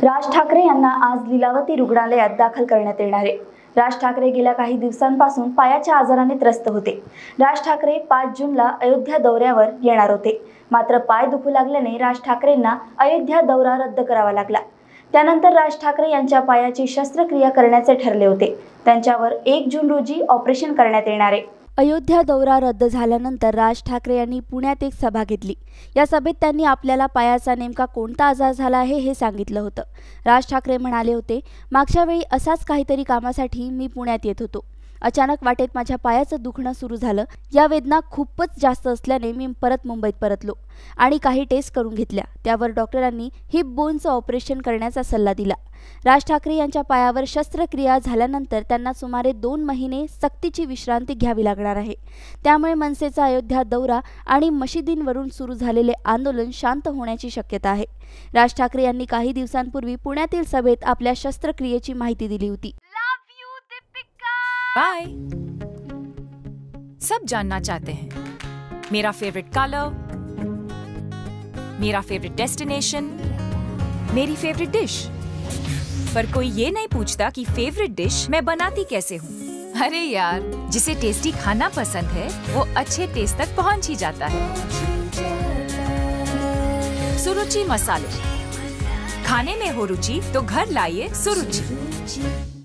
राज ठाकरे यांना आज लीलावती रुग्णालयात दाखल करण्यात येणार आहे। राज ठाकरे गेल्या काही दिवसांपासून पायाच्या आजाराने त्रस्त होते। राज ठाकरे 5 जूनला अयोध्या दौऱ्यावर येणार होते, मात्र पाय दुखू लागल्याने राज ठाकरेंना अयोध्या दौरा रद्द करावा लागला। त्यानंतर राज ठाकरे यांच्या पायाची शस्त्रक्रिया करण्याचे ठरले होते। त्यांच्यावर 1 जून रोजी ऑपरेशन करण्यात येणार आहे। अयोध्या दौरा रद्द झाल्यानंतर राज ठाकरे यांनी पुण्यात एक सभा घेतली। या सभेत त्यांनी आपल्याला पायाचा नेमका कोणता आजार झाला आहे हे सांगितलं होतं। राज ठाकरे म्हणाले होते, मागच्या वेळी असाच काहीतरी कामासाठी मी पुण्यात येत होतो। अचानक वाटेत माझ्या पायाचं दुखणं सुरू झालं। या वेदना खूपच जास्त असल्याने मी परत मुंबईत परतलो आणि काही टेस्ट करून घेतल्या। त्यावर डॉक्टरांनी हिप बोनचं ऑपरेशन करण्याचा सल्ला दिला। राज ठाकरे यांच्या पायावर शस्त्रक्रिया झाल्यानंतर त्यांना सुमारे 2 महिने सक्तीची विश्रांती घ्यावी लागणार आहे। त्यामुळे मनसेचा अयोध्या दौरा आणि मशिदींवरून सुरू झालेले आंदोलन शांत होण्याची शक्यता आहे। राज ठाकरे यांनी काही दिवसांपूर्वी पुण्यातील सभेत आपल्या शस्त्रक्रियेची माहिती दिली होती। बाय। सब जानना चाहते हैं मेरा फेवरेट कलर, मेरा फेवरेट डेस्टिनेशन, मेरी फेवरेट डिश, पर कोई ये नहीं पूछता कि फेवरेट डिश मैं बनाती कैसे हूँ। अरे यार, जिसे टेस्टी खाना पसंद है वो अच्छे टेस्ट तक पहुँच ही जाता है। सुरुचि मसाले, खाने में हो रुचि तो घर लाइए सुरुचि।